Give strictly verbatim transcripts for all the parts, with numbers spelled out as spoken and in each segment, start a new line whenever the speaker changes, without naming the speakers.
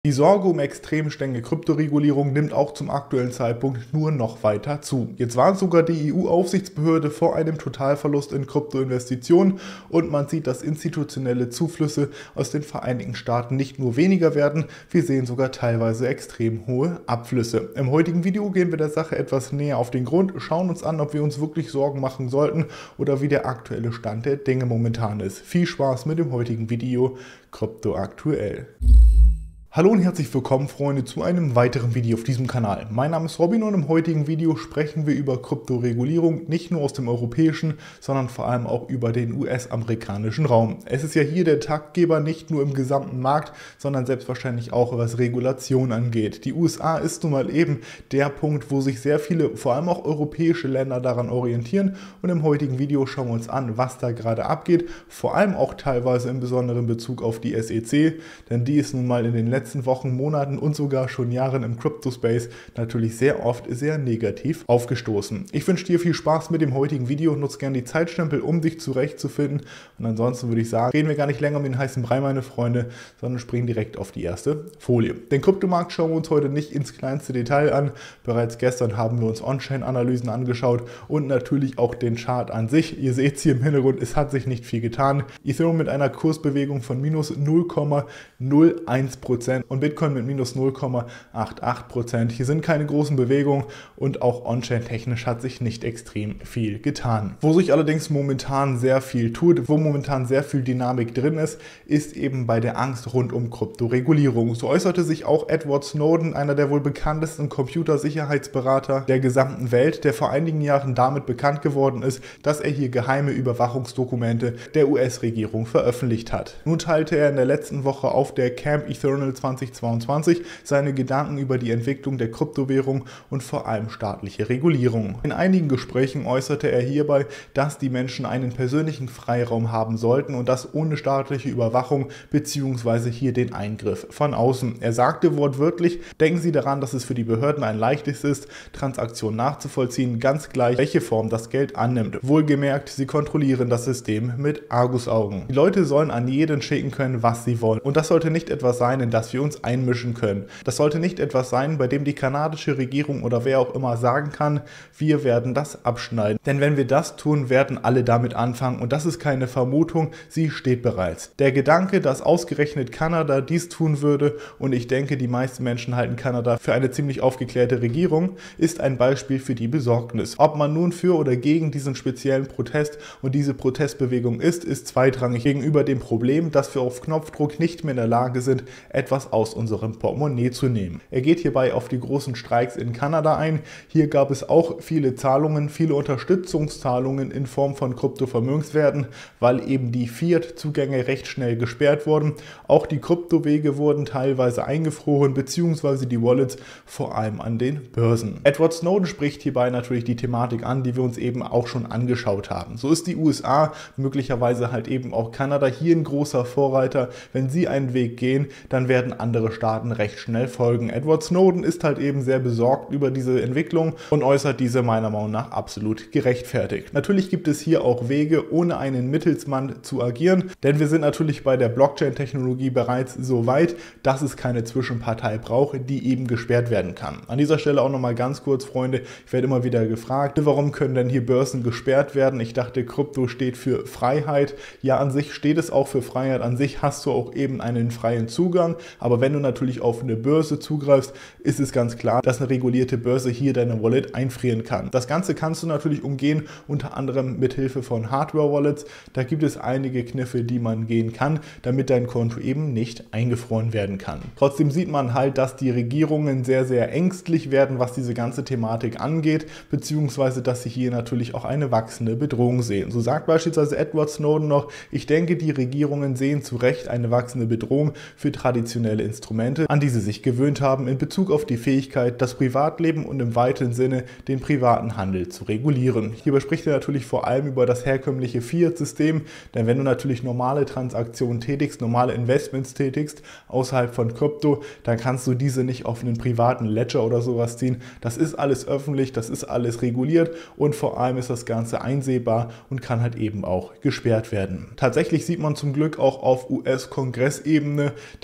Die Sorge um extrem strenge Kryptoregulierung nimmt auch zum aktuellen Zeitpunkt nur noch weiter zu. Jetzt warnt sogar die E U-Aufsichtsbehörde vor einem Totalverlust in Kryptoinvestitionen und man sieht, dass institutionelle Zuflüsse aus den Vereinigten Staaten nicht nur weniger werden, wir sehen sogar teilweise extrem hohe Abflüsse. Im heutigen Video gehen wir der Sache etwas näher auf den Grund, schauen uns an, ob wir uns wirklich Sorgen machen sollten oder wie der aktuelle Stand der Dinge momentan ist. Viel Spaß mit dem heutigen Video Krypto aktuell. Hallo und herzlich willkommen, Freunde, zu einem weiteren Video auf diesem Kanal. Mein Name ist Robin und im heutigen Video sprechen wir über Kryptoregulierung, nicht nur aus dem europäischen, sondern vor allem auch über den U S-amerikanischen Raum. Es ist ja hier der Taktgeber nicht nur im gesamten Markt, sondern selbstverständlich auch was Regulation angeht. Die U S A ist nun mal eben der Punkt, wo sich sehr viele, vor allem auch europäische Länder daran orientieren und im heutigen Video schauen wir uns an, was da gerade abgeht, vor allem auch teilweise in besonderem Bezug auf die S E C, denn die ist nun mal in den letzten letzten Wochen, Monaten und sogar schon Jahren im Crypto-Space natürlich sehr oft sehr negativ aufgestoßen. Ich wünsche dir viel Spaß mit dem heutigen Video, nutze gerne die Zeitstempel, um dich zurechtzufinden und ansonsten würde ich sagen, reden wir gar nicht länger um den heißen Brei, meine Freunde, sondern springen direkt auf die erste Folie. Den Kryptomarkt schauen wir uns heute nicht ins kleinste Detail an, bereits gestern haben wir uns On-Chain-Analysen angeschaut und natürlich auch den Chart an sich. Ihr seht es hier im Hintergrund, es hat sich nicht viel getan. Ethereum mit einer Kursbewegung von minus null Komma null eins Prozent und Bitcoin mit minus null Komma achtundachtzig Prozent. Hier sind keine großen Bewegungen und auch On-Chain technisch hat sich nicht extrem viel getan. Wo sich allerdings momentan sehr viel tut, wo momentan sehr viel Dynamik drin ist, ist eben bei der Angst rund um Kryptoregulierung. So äußerte sich auch Edward Snowden, einer der wohl bekanntesten Computersicherheitsberater der gesamten Welt, der vor einigen Jahren damit bekannt geworden ist, dass er hier geheime Überwachungsdokumente der U S-Regierung veröffentlicht hat. Nun teilte er in der letzten Woche auf der Camp Ethernal zweitausendzweiundzwanzig seine Gedanken über die Entwicklung der Kryptowährung und vor allem staatliche Regulierung. In einigen Gesprächen äußerte er hierbei, dass die Menschen einen persönlichen Freiraum haben sollten und das ohne staatliche Überwachung bzw. hier den Eingriff von außen. Er sagte wortwörtlich, denken Sie daran, dass es für die Behörden ein leichtes ist, Transaktionen nachzuvollziehen, ganz gleich, welche Form das Geld annimmt. Wohlgemerkt, sie kontrollieren das System mit Argusaugen. Die Leute sollen an jeden schicken können, was sie wollen. Und das sollte nicht etwas sein, in das wir uns einmischen können. Das sollte nicht etwas sein, bei dem die kanadische Regierung oder wer auch immer sagen kann, wir werden das abschneiden. Denn wenn wir das tun, werden alle damit anfangen und das ist keine Vermutung, sie steht bereits. Der Gedanke, dass ausgerechnet Kanada dies tun würde und ich denke, die meisten Menschen halten Kanada für eine ziemlich aufgeklärte Regierung, ist ein Beispiel für die Besorgnis. Ob man nun für oder gegen diesen speziellen Protest und diese Protestbewegung ist, ist zweitrangig gegenüber dem Problem, dass wir auf Knopfdruck nicht mehr in der Lage sind, etwas aus unserem Portemonnaie zu nehmen. Er geht hierbei auf die großen Streiks in Kanada ein. Hier gab es auch viele Zahlungen, viele Unterstützungszahlungen in Form von Kryptovermögenswerten, weil eben die Fiat-Zugänge recht schnell gesperrt wurden. Auch die Kryptowege wurden teilweise eingefroren, beziehungsweise die Wallets vor allem an den Börsen. Edward Snowden spricht hierbei natürlich die Thematik an, die wir uns eben auch schon angeschaut haben. So ist die U S A, möglicherweise halt eben auch Kanada, hier ein großer Vorreiter. Wenn sie einen Weg gehen, dann werden andere Staaten recht schnell folgen. Edward Snowden ist halt eben sehr besorgt über diese Entwicklung und äußert diese meiner Meinung nach absolut gerechtfertigt. Natürlich gibt es hier auch Wege, ohne einen Mittelsmann zu agieren, denn wir sind natürlich bei der Blockchain-Technologie bereits so weit, dass es keine Zwischenpartei braucht, die eben gesperrt werden kann. An dieser Stelle auch nochmal ganz kurz, Freunde, ich werde immer wieder gefragt, warum können denn hier Börsen gesperrt werden? Ich dachte, Krypto steht für Freiheit. Ja, an sich steht es auch für Freiheit. An sich hast du auch eben einen freien Zugang, aber wenn du natürlich auf eine Börse zugreifst, ist es ganz klar, dass eine regulierte Börse hier deine Wallet einfrieren kann. Das Ganze kannst du natürlich umgehen, unter anderem mit Hilfe von Hardware-Wallets. Da gibt es einige Kniffe, die man gehen kann, damit dein Konto eben nicht eingefroren werden kann. Trotzdem sieht man halt, dass die Regierungen sehr, sehr ängstlich werden, was diese ganze Thematik angeht, beziehungsweise dass sie hier natürlich auch eine wachsende Bedrohung sehen. So sagt beispielsweise Edward Snowden noch, ich denke, die Regierungen sehen zu Recht eine wachsende Bedrohung für traditionelle Instrumente, an die sie sich gewöhnt haben, in Bezug auf die Fähigkeit, das Privatleben und im weiteren Sinne den privaten Handel zu regulieren. Hierbei spricht er natürlich vor allem über das herkömmliche Fiat-System, denn wenn du natürlich normale Transaktionen tätigst, normale Investments tätigst, außerhalb von Krypto, dann kannst du diese nicht auf einen privaten Ledger oder sowas ziehen. Das ist alles öffentlich, das ist alles reguliert und vor allem ist das Ganze einsehbar und kann halt eben auch gesperrt werden. Tatsächlich sieht man zum Glück auch auf U S-Kongressebene, dass viele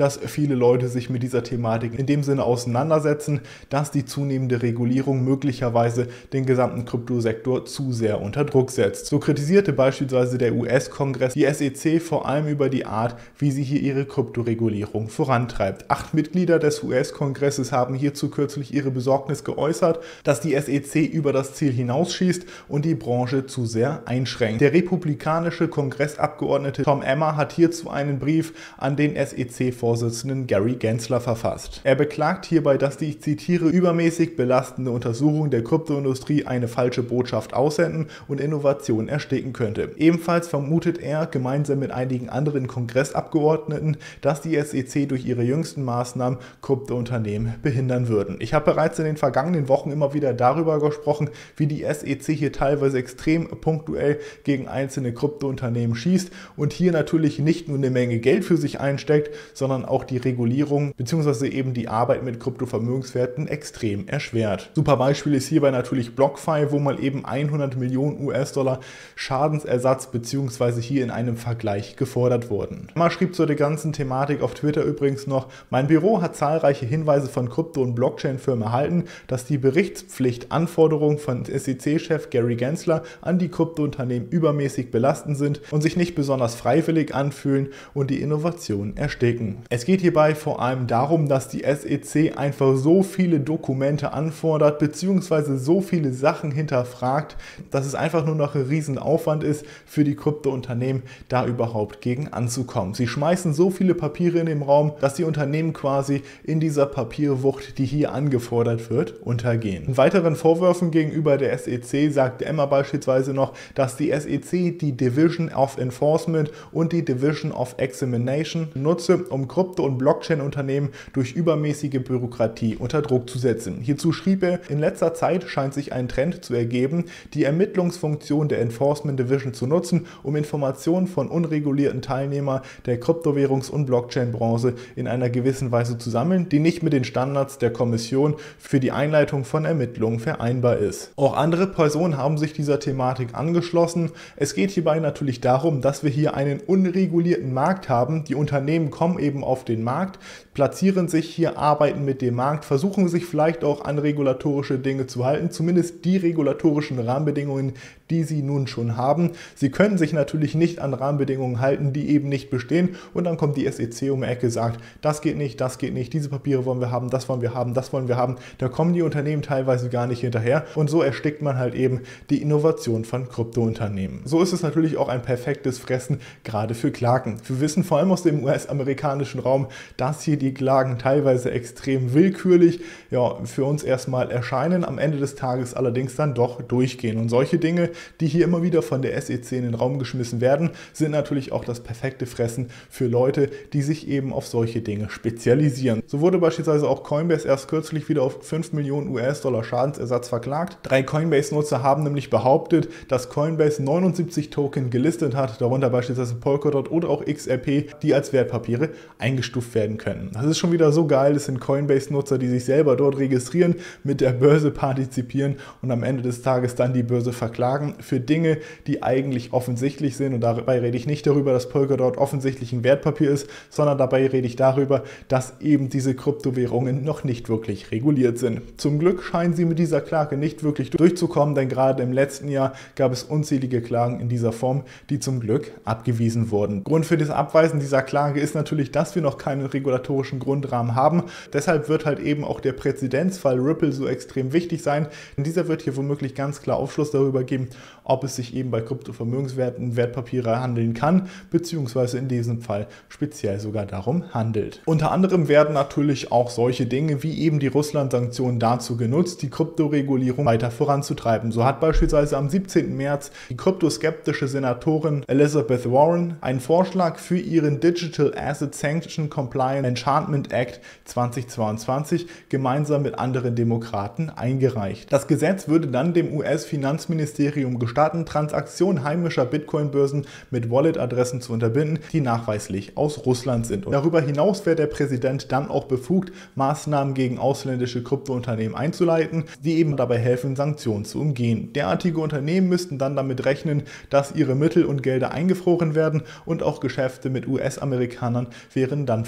viele Leute sich mit dieser Thematik in dem Sinne auseinandersetzen, dass die zunehmende Regulierung möglicherweise den gesamten Kryptosektor zu sehr unter Druck setzt. So kritisierte beispielsweise der U S-Kongress die S E C vor allem über die Art, wie sie hier ihre Kryptoregulierung vorantreibt. Acht Mitglieder des U S-Kongresses haben hierzu kürzlich ihre Besorgnis geäußert, dass die S E C über das Ziel hinausschießt und die Branche zu sehr einschränkt. Der republikanische Kongressabgeordnete Tom Emmer hat hierzu einen Brief an den S E C-Vorsitzenden Gary Gensler verfasst. Er beklagt hierbei, dass die, ich zitiere, übermäßig belastende Untersuchung der Kryptoindustrie eine falsche Botschaft aussenden und Innovation ersticken könnte. Ebenfalls vermutet er, gemeinsam mit einigen anderen Kongressabgeordneten, dass die S E C durch ihre jüngsten Maßnahmen Kryptounternehmen behindern würden. Ich habe bereits in den vergangenen Wochen immer wieder darüber gesprochen, wie die S E C hier teilweise extrem punktuell gegen einzelne Kryptounternehmen schießt und hier natürlich nicht nur eine Menge Geld für sich einsteckt, sondern auch die Regulierung bzw. eben die Arbeit mit Kryptovermögenswerten extrem erschwert. Super Beispiel ist hierbei natürlich BlockFi, wo mal eben hundert Millionen U S-Dollar Schadensersatz bzw. hier in einem Vergleich gefordert wurden. Man schrieb zu der ganzen Thematik auf Twitter übrigens noch: Mein Büro hat zahlreiche Hinweise von Krypto- und Blockchain-Firmen erhalten, dass die Berichtspflichtanforderungen von S E C-Chef Gary Gensler an die Kryptounternehmen übermäßig belastend sind und sich nicht besonders freiwillig anfühlen und die Innovation ersticken. Es geht hierbei vor allem darum, dass die S E C einfach so viele Dokumente anfordert bzw. so viele Sachen hinterfragt, dass es einfach nur noch ein Riesenaufwand ist für die Kryptounternehmen, da überhaupt gegen anzukommen. Sie schmeißen so viele Papiere in den Raum, dass die Unternehmen quasi in dieser Papierwucht, die hier angefordert wird, untergehen. In weiteren Vorwürfen gegenüber der S E C sagte Emma beispielsweise noch, dass die S E C die Division of Enforcement und die Division of Examination nutze, um Krypto- und Blockchain-Unternehmen durch übermäßige Bürokratie unter Druck zu setzen. Hierzu schrieb er: In letzter Zeit scheint sich ein Trend zu ergeben, die Ermittlungsfunktion der Enforcement Division zu nutzen, um Informationen von unregulierten Teilnehmern der Kryptowährungs- und Blockchain-Branche in einer gewissen Weise zu sammeln, die nicht mit den Standards der Kommission für die Einleitung von Ermittlungen vereinbar ist. Auch andere Personen haben sich dieser Thematik angeschlossen. Es geht hierbei natürlich darum, dass wir hier einen unregulierten Markt haben. Die Unternehmen kommen eben auf den Markt, platzieren sich hier, arbeiten mit dem Markt, versuchen sich vielleicht auch an regulatorische Dinge zu halten, zumindest die regulatorischen Rahmenbedingungen, die sie nun schon haben. Sie können sich natürlich nicht an Rahmenbedingungen halten, die eben nicht bestehen, und dann kommt die S E C um die Ecke, sagt, das geht nicht, das geht nicht, diese Papiere wollen wir haben, das wollen wir haben, das wollen wir haben. Da kommen die Unternehmen teilweise gar nicht hinterher und so erstickt man halt eben die Innovation von Kryptounternehmen. So ist es natürlich auch ein perfektes Fressen, gerade für Klagen. Wir wissen vor allem aus dem U S-amerikanischen Raum, dass hier die Klagen teilweise extrem willkürlich, ja, für uns erstmal erscheinen, am Ende des Tages allerdings dann doch durchgehen. Und solche Dinge, die hier immer wieder von der S E C in den Raum geschmissen werden, sind natürlich auch das perfekte Fressen für Leute, die sich eben auf solche Dinge spezialisieren. So wurde beispielsweise auch Coinbase erst kürzlich wieder auf fünf Millionen U S-Dollar Schadensersatz verklagt. Drei Coinbase-Nutzer haben nämlich behauptet, dass Coinbase neunundsiebzig Token gelistet hat, darunter beispielsweise Polkadot oder auch X R P, die als Wertpapiere eingestuft werden können. Das ist schon wieder so geil, es sind Coinbase-Nutzer, die sich selber dort registrieren, mit der Börse partizipieren und am Ende des Tages dann die Börse verklagen für Dinge, die eigentlich offensichtlich sind. Und dabei rede ich nicht darüber, dass Polkadot offensichtlich ein Wertpapier ist, sondern dabei rede ich darüber, dass eben diese Kryptowährungen noch nicht wirklich reguliert sind. Zum Glück scheinen sie mit dieser Klage nicht wirklich durchzukommen, denn gerade im letzten Jahr gab es unzählige Klagen in dieser Form, die zum Glück abgewiesen wurden. Grund für das Abweisen dieser Klage ist natürlich, dass wir noch keinen regulatorischen Grundrahmen haben. Deshalb wird halt eben auch der Präzedenzfall Ripple so extrem wichtig sein. Denn dieser wird hier womöglich ganz klar Aufschluss darüber geben, ob es sich eben bei Kryptovermögenswerten Wertpapiere handeln kann, beziehungsweise in diesem Fall speziell sogar darum handelt. Unter anderem werden natürlich auch solche Dinge wie eben die Russland-Sanktionen dazu genutzt, die Kryptoregulierung weiter voranzutreiben. So hat beispielsweise am siebzehnten März die kryptoskeptische Senatorin Elizabeth Warren einen Vorschlag für ihren Digital Asset Sanction Compliance Enchantment Act zweitausendzweiundzwanzig gemeinsam mit anderen Demokraten eingereicht. Das Gesetz würde dann dem U S-Finanzministerium gestatten, Transaktionen heimischer Bitcoin-Börsen mit Wallet-Adressen zu unterbinden, die nachweislich aus Russland sind. Und darüber hinaus wäre der Präsident dann auch befugt, Maßnahmen gegen ausländische Kryptounternehmen einzuleiten, die eben dabei helfen, Sanktionen zu umgehen. Derartige Unternehmen müssten dann damit rechnen, dass ihre Mittel und Gelder eingefroren werden und auch Geschäfte mit U S-Amerikanern wären dann für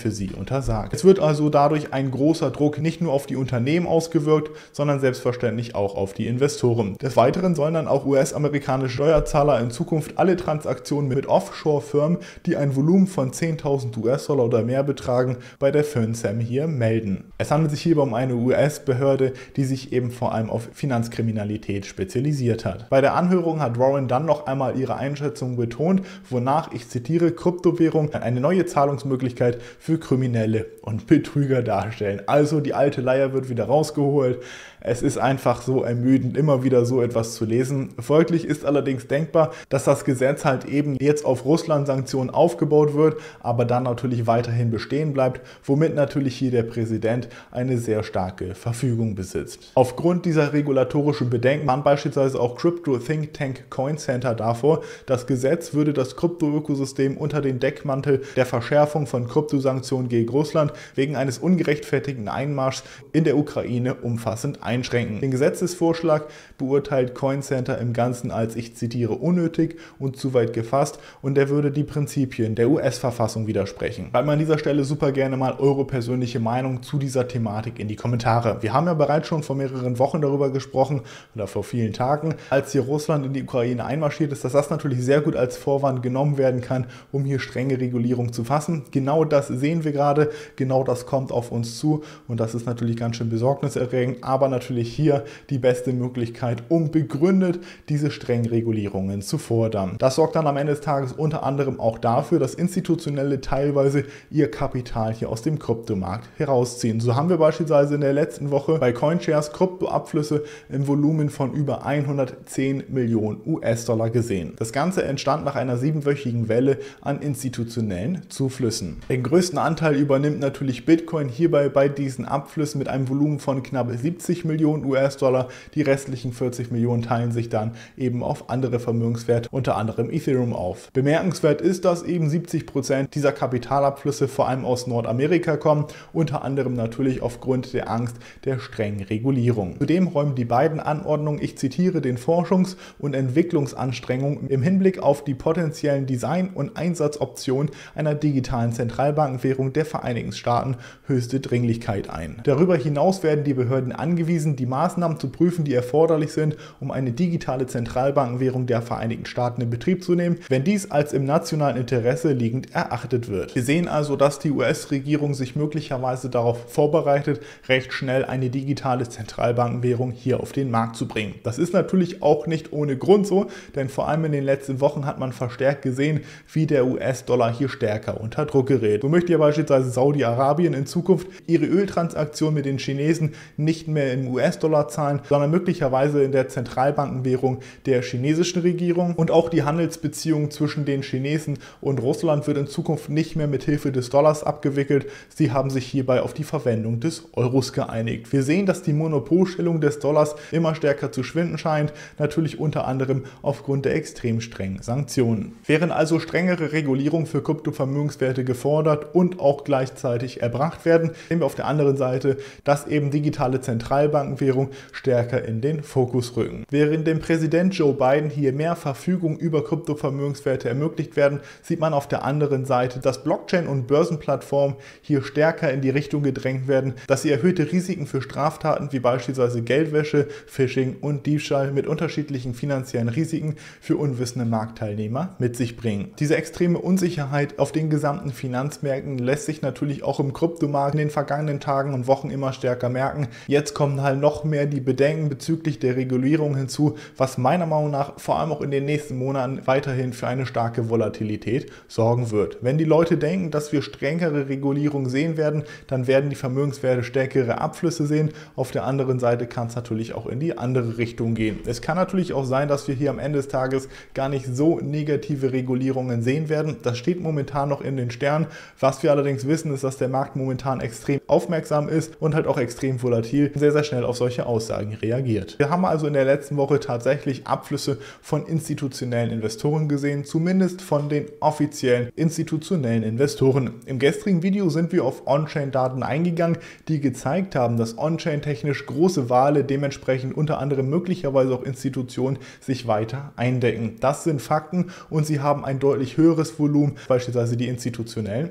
für sie untersagt. Es wird also dadurch ein großer Druck nicht nur auf die Unternehmen ausgewirkt, sondern selbstverständlich auch auf die Investoren. Des Weiteren sollen dann auch U S-amerikanische Steuerzahler in Zukunft alle Transaktionen mit Offshore-Firmen, die ein Volumen von zehntausend US-Dollar oder mehr betragen, bei der FinCEN hier melden. Es handelt sich hierbei um eine U S-Behörde, die sich eben vor allem auf Finanzkriminalität spezialisiert hat. Bei der Anhörung hat Warren dann noch einmal ihre Einschätzung betont, wonach, ich zitiere, Kryptowährung eine neue Zahlungsmöglichkeit für Kriminelle und Betrüger darstellen. Also die alte Leier wird wieder rausgeholt. Es ist einfach so ermüdend, immer wieder so etwas zu lesen. Folglich ist allerdings denkbar, dass das Gesetz halt eben jetzt auf Russland-Sanktionen aufgebaut wird, aber dann natürlich weiterhin bestehen bleibt, womit natürlich hier der Präsident eine sehr starke Verfügung besitzt. Aufgrund dieser regulatorischen Bedenken warnt beispielsweise auch Crypto-Think Tank Coin Center davor, das Gesetz würde das Krypto-Ökosystem unter den Deckmantel der Verschärfung von Kryptosanktionen gegen Russland wegen eines ungerechtfertigten Einmarschs in der Ukraine umfassend einschränken. Den Gesetzesvorschlag beurteilt Coin Center im Ganzen als, ich zitiere, unnötig und zu weit gefasst und der würde die Prinzipien der U S-Verfassung widersprechen. Schreibt mal an dieser Stelle super gerne mal eure persönliche Meinung zu dieser Thematik in die Kommentare. Wir haben ja bereits schon vor mehreren Wochen darüber gesprochen oder vor vielen Tagen, als hier Russland in die Ukraine einmarschiert ist, dass das natürlich sehr gut als Vorwand genommen werden kann, um hier strenge Regulierung zu fassen. Genau das sehen wir gerade, genau das kommt auf uns zu und das ist natürlich ganz schön besorgniserregend, aber natürlich natürlich hier die beste Möglichkeit, um begründet diese strengen Regulierungen zu fordern. Das sorgt dann am Ende des Tages unter anderem auch dafür, dass Institutionelle teilweise ihr Kapital hier aus dem Kryptomarkt herausziehen. So haben wir beispielsweise in der letzten Woche bei CoinShares Kryptoabflüsse im Volumen von über hundertzehn Millionen U S-Dollar gesehen. Das Ganze entstand nach einer siebenwöchigen Welle an institutionellen Zuflüssen. Den größten Anteil übernimmt natürlich Bitcoin hierbei bei diesen Abflüssen mit einem Volumen von knapp siebzig Millionen U S-Dollar. Die restlichen vierzig Millionen teilen sich dann eben auf andere Vermögenswerte, unter anderem Ethereum, auf. Bemerkenswert ist, dass eben siebzig Prozent dieser Kapitalabflüsse vor allem aus Nordamerika kommen, unter anderem natürlich aufgrund der Angst der strengen Regulierung. Zudem räumen die beiden Anordnungen, ich zitiere, den Forschungs- und Entwicklungsanstrengungen im Hinblick auf die potenziellen Design- und Einsatzoptionen einer digitalen Zentralbankenwährung der Vereinigten Staaten höchste Dringlichkeit ein. Darüber hinaus werden die Behörden angewiesen, die Maßnahmen zu prüfen, die erforderlich sind, um eine digitale Zentralbankenwährung der Vereinigten Staaten in Betrieb zu nehmen, wenn dies als im nationalen Interesse liegend erachtet wird. Wir sehen also, dass die U S-Regierung sich möglicherweise darauf vorbereitet, recht schnell eine digitale Zentralbankenwährung hier auf den Markt zu bringen. Das ist natürlich auch nicht ohne Grund so, denn vor allem in den letzten Wochen hat man verstärkt gesehen, wie der U S-Dollar hier stärker unter Druck gerät. So möchte ja beispielsweise Saudi-Arabien in Zukunft ihre Öltransaktionen mit den Chinesen nicht mehr im U S-Dollar zahlen, sondern möglicherweise in der Zentralbankenwährung der chinesischen Regierung. Und auch die Handelsbeziehungen zwischen den Chinesen und Russland wird in Zukunft nicht mehr mit Hilfe des Dollars abgewickelt. Sie haben sich hierbei auf die Verwendung des Euros geeinigt. Wir sehen, dass die Monopolstellung des Dollars immer stärker zu schwinden scheint, natürlich unter anderem aufgrund der extrem strengen Sanktionen. Während also strengere Regulierungen für Kryptovermögenswerte gefordert und auch gleichzeitig erbracht werden, sehen wir auf der anderen Seite, dass eben digitale Zentralbankenwährung stärker in den Fokus rücken. Während dem Präsident Joe Biden hier mehr Verfügung über Kryptovermögenswerte ermöglicht werden, sieht man auf der anderen Seite, dass Blockchain- und Börsenplattformen hier stärker in die Richtung gedrängt werden, dass sie erhöhte Risiken für Straftaten wie beispielsweise Geldwäsche, Phishing und Diebstahl mit unterschiedlichen finanziellen Risiken für unwissende Marktteilnehmer mit sich bringen. Diese extreme Unsicherheit auf den gesamten Finanzmärkten lässt sich natürlich auch im Kryptomarkt in den vergangenen Tagen und Wochen immer stärker merken. Jetzt kommen halt noch mehr die Bedenken bezüglich der Regulierung hinzu, was meiner Meinung nach vor allem auch in den nächsten Monaten weiterhin für eine starke Volatilität sorgen wird. Wenn die Leute denken, dass wir strengere Regulierung sehen werden, dann werden die Vermögenswerte stärkere Abflüsse sehen. Auf der anderen Seite kann es natürlich auch in die andere Richtung gehen. Es kann natürlich auch sein, dass wir hier am Ende des Tages gar nicht so negative Regulierungen sehen werden. Das steht momentan noch in den Sternen. Was wir allerdings wissen, ist, dass der Markt momentan extrem aufmerksam ist und halt auch extrem volatil sehr, sehr schnell auf solche Aussagen reagiert. Wir haben also in der letzten Woche tatsächlich Abflüsse von institutionellen Investoren gesehen, zumindest von den offiziellen institutionellen Investoren. Im gestrigen Video sind wir auf On-Chain-Daten eingegangen, die gezeigt haben, dass On-Chain technisch große Wale, dementsprechend unter anderem möglicherweise auch Institutionen, sich weiter eindecken. Das sind Fakten und sie haben ein deutlich höheres Volumen, beispielsweise die institutionellen Abflüsse.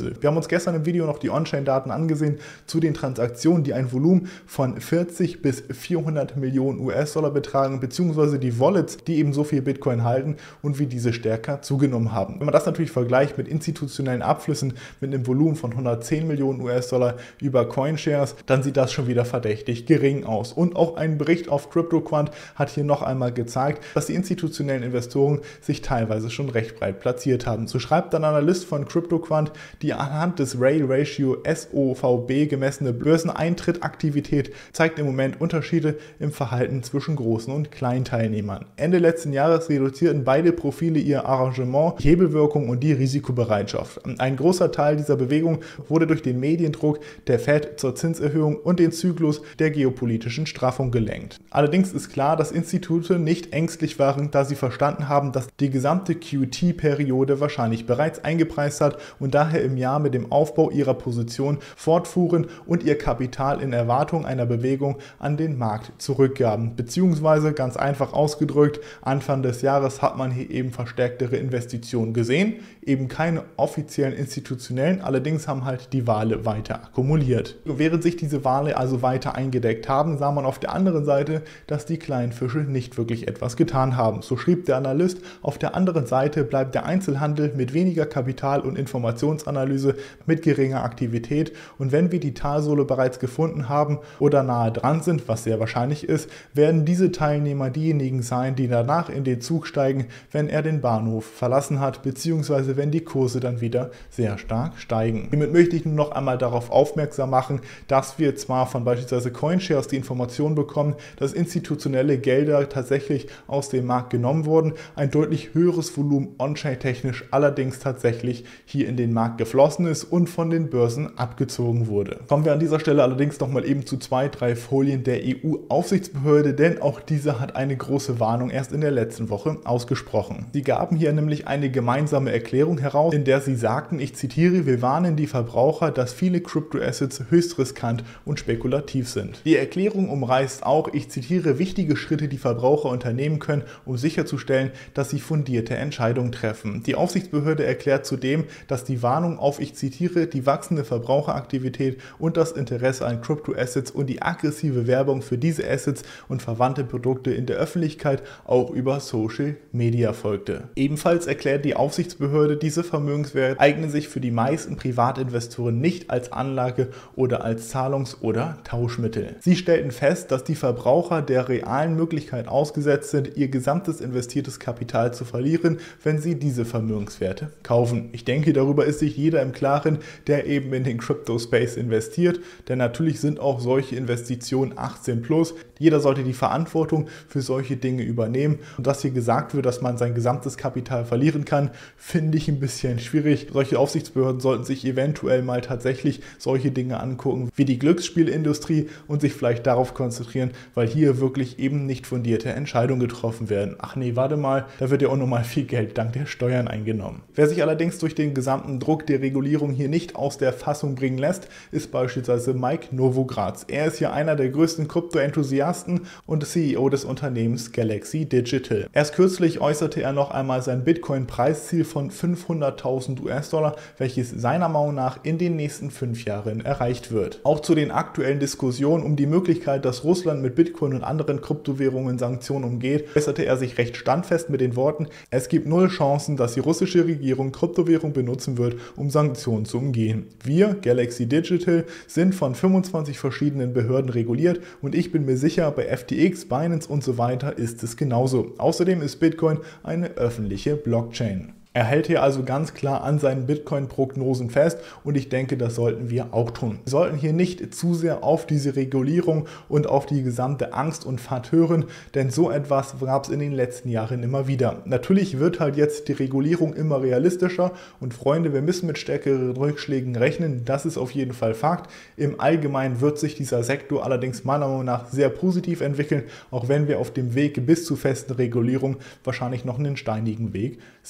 Schlüssel. Wir haben uns gestern im Video noch die On-Chain-Daten angesehen zu den Transaktionen, die ein Volumen von vierzig bis vierhundert Millionen U S-Dollar betragen, beziehungsweise die Wallets, die eben so viel Bitcoin halten und wie diese stärker zugenommen haben. Wenn man das natürlich vergleicht mit institutionellen Abflüssen mit einem Volumen von hundertzehn Millionen U S-Dollar über CoinShares, dann sieht das schon wieder verdächtig gering aus. Und auch ein Bericht auf CryptoQuant hat hier noch einmal gezeigt, dass die institutionellen Investoren sich teilweise schon recht breit platziert haben. So schreibt ein Analyst von CryptoQuant, die anhand des Ray Ratio S O V B gemessene Börseneintrittaktivität zeigt im Moment Unterschiede im Verhalten zwischen großen und kleinen Teilnehmern. Ende letzten Jahres reduzierten beide Profile ihr Arrangement, die Hebelwirkung und die Risikobereitschaft. Ein großer Teil dieser Bewegung wurde durch den Mediendruck der Fed zur Zinserhöhung und den Zyklus der geopolitischen Straffung gelenkt. Allerdings ist klar, dass Institute nicht ängstlich waren, da sie verstanden haben, dass die gesamte Q T-Periode wahrscheinlich bereits eingepreist hat und daher im Jahr mit dem Aufbau ihrer Position fortfuhren und ihr Kapital in Erwartung einer Bewegung an den Markt zurückgaben. Beziehungsweise ganz einfach ausgedrückt, Anfang des Jahres hat man hier eben verstärktere Investitionen gesehen, eben keine offiziellen institutionellen, allerdings haben halt die Wale weiter akkumuliert. Während sich diese Wale also weiter eingedeckt haben, sah man auf der anderen Seite, dass die kleinen Fische nicht wirklich etwas getan haben. So schrieb der Analyst, auf der anderen Seite bleibt der Einzelhandel mit weniger Kapital und Informationsanalyse mit geringer Aktivität und wenn wir die Talsohle bereits gefunden haben oder nahe dran sind, was sehr wahrscheinlich ist, werden diese Teilnehmer diejenigen sein, die danach in den Zug steigen, wenn er den Bahnhof verlassen hat, beziehungsweise wenn die Kurse dann wieder sehr stark steigen. Hiermit möchte ich nur noch einmal darauf aufmerksam machen, dass wir zwar von beispielsweise CoinShares die Information bekommen, dass institutionelle Gelder tatsächlich aus dem Markt genommen wurden, ein deutlich höheres Volumen on-chain technisch allerdings tatsächlich hier in den Markt geflossen ist und von den Börsen abgezogen wurde. Kommen wir an dieser Stelle allerdings nochmal eben zu zwei, drei Folien der E U-Aufsichtsbehörde, denn auch diese hat eine große Warnung erst in der letzten Woche ausgesprochen. Sie gaben hier nämlich eine gemeinsame Erklärung heraus, in der sie sagten, ich zitiere, wir warnen die Verbraucher, dass viele Crypto-Assets höchst riskant und spekulativ sind. Die Erklärung umreißt auch, ich zitiere, wichtige Schritte, die Verbraucher unternehmen können, um sicherzustellen, dass sie fundierte Entscheidungen treffen. Die Aufsichtsbehörde erklärt zudem, dass die Warnung auf, ich zitiere, die wachsende Verbraucheraktivität und das Interesse an Crypto-Assets und die aggressive Werbung für diese Assets und verwandte Produkte in der Öffentlichkeit auch über Social Media folgte. Ebenfalls erklärt die Aufsichtsbehörde, diese Vermögenswerte eignen sich für die meisten Privatinvestoren nicht als Anlage oder als Zahlungs- oder Tauschmittel. Sie stellten fest, dass die Verbraucher der realen Möglichkeit ausgesetzt sind, ihr gesamtes investiertes Kapital zu verlieren, wenn sie diese Vermögenswerte kaufen. Ich denke, darüber ist sich jeder im Klaren, der eben in den Crypto-Space investiert, denn natürlich sind auch solche Investitionen achtzehn plus. Jeder sollte die Verantwortung für solche Dinge übernehmen und dass hier gesagt wird, dass man sein gesamtes Kapital verlieren kann, finde ich ein bisschen schwierig. Solche Aufsichtsbehörden sollten sich eventuell mal tatsächlich solche Dinge angucken, wie die Glücksspielindustrie und sich vielleicht darauf konzentrieren, weil hier wirklich eben nicht fundierte Entscheidungen getroffen werden. Ach nee, warte mal, da wird ja auch nochmal viel Geld dank der Steuern eingenommen. Wer sich allerdings durch den gesamten Druck der Regulierung hier nicht aus der Fassung bringen lässt, ist beispielsweise Mike Novogratz. Er ist hier einer der größten Krypto-Enthusiasten und C E O des Unternehmens Galaxy Digital. Erst kürzlich äußerte er noch einmal sein Bitcoin-Preisziel von fünfhunderttausend U S-Dollar, welches seiner Meinung nach in den nächsten fünf Jahren erreicht wird. Auch zu den aktuellen Diskussionen um die Möglichkeit, dass Russland mit Bitcoin und anderen Kryptowährungen Sanktionen umgeht, äußerte er sich recht standfest mit den Worten, es gibt null Chancen, dass die russische Regierung Kryptowährung benutzen wird, um Sanktionen zu umgehen. Wir, Galaxy Digital, sind von fünfundzwanzig verschiedenen Behörden reguliert und ich bin mir sicher, bei F T X, Binance und so weiter ist es genauso. Außerdem ist Bitcoin eine öffentliche Blockchain. Er hält hier also ganz klar an seinen Bitcoin-Prognosen fest und ich denke, das sollten wir auch tun. Wir sollten hier nicht zu sehr auf diese Regulierung und auf die gesamte Angst und Fahrt hören, denn so etwas gab es in den letzten Jahren immer wieder. Natürlich wird halt jetzt die Regulierung immer realistischer und Freunde, wir müssen mit stärkeren Rückschlägen rechnen, das ist auf jeden Fall Fakt. Im Allgemeinen wird sich dieser Sektor allerdings meiner Meinung nach sehr positiv entwickeln, auch wenn wir auf dem Weg bis zur festen Regulierung wahrscheinlich noch einen steinigen Weg sehen werden.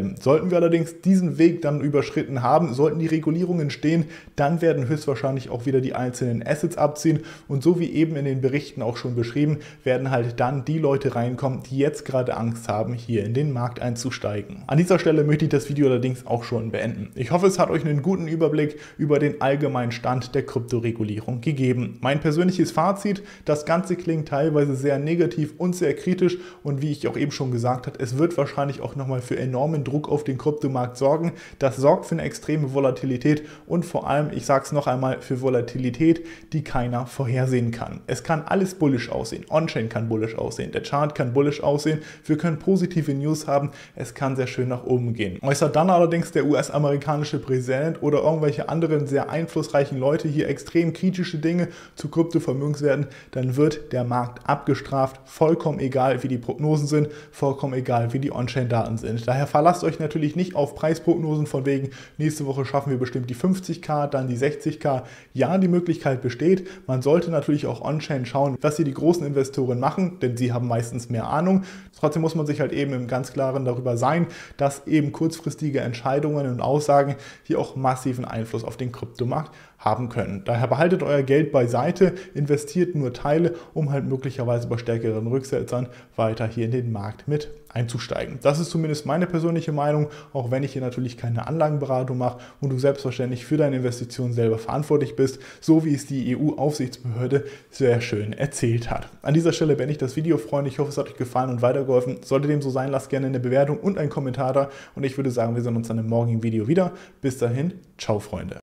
bleiben. Sollten wir allerdings diesen Weg dann überschritten haben, sollten die Regulierungen stehen, dann werden höchstwahrscheinlich auch wieder die einzelnen Assets abziehen und so wie eben in den Berichten auch schon beschrieben, werden halt dann die Leute reinkommen, die jetzt gerade Angst haben, hier in den Markt einzusteigen. An dieser Stelle möchte ich das Video allerdings auch schon beenden. Ich hoffe, es hat euch einen guten Überblick über den allgemeinen Stand der Kryptoregulierung gegeben. Mein persönliches Fazit: Das Ganze klingt teilweise sehr negativ und sehr kritisch und wie ich auch eben schon gesagt habe, es wird wahrscheinlich auch nochmal für enormen Druck auf den Kryptomarkt sorgen. Das sorgt für eine extreme Volatilität und vor allem, ich sage es noch einmal, für Volatilität, die keiner vorhersehen kann. Es kann alles bullish aussehen. On-Chain kann bullish aussehen, der Chart kann bullish aussehen, wir können positive News haben, es kann sehr schön nach oben gehen. Äußert dann allerdings der U S-amerikanische Präsident oder irgendwelche anderen sehr einflussreichen Leute hier extrem kritische Dinge zu Kryptovermögenswerten, dann wird der Markt abgestraft, vollkommen egal wie die Prognosen sind, vollkommen egal wie die On-Chain-Daten sind. Daher verlasst euch natürlich nicht auf Preisprognosen von wegen, nächste Woche schaffen wir bestimmt die fünfzigtausend, dann die sechzigtausend. Ja, die Möglichkeit besteht. Man sollte natürlich auch On-Chain schauen, was hier die großen Investoren machen, denn sie haben meistens mehr Ahnung. Trotzdem muss man sich halt eben im ganz Klaren darüber sein, dass eben kurzfristige Entscheidungen und Aussagen hier auch massiven Einfluss auf den Kryptomarkt haben können. Daher behaltet euer Geld beiseite, investiert nur Teile, um halt möglicherweise bei stärkeren Rücksetzern weiter hier in den Markt mit einzusteigen. Das ist zumindest meine persönliche Meinung, auch wenn ich hier natürlich keine Anlagenberatung mache und du selbstverständlich für deine Investitionen selber verantwortlich bist, so wie es die E U-Aufsichtsbehörde sehr schön erzählt hat. An dieser Stelle beende ich das Video, Freunde. Ich hoffe, es hat euch gefallen und weitergeholfen. Sollte dem so sein, lasst gerne eine Bewertung und einen Kommentar da und ich würde sagen, wir sehen uns dann im morgigen Video wieder. Bis dahin, ciao Freunde.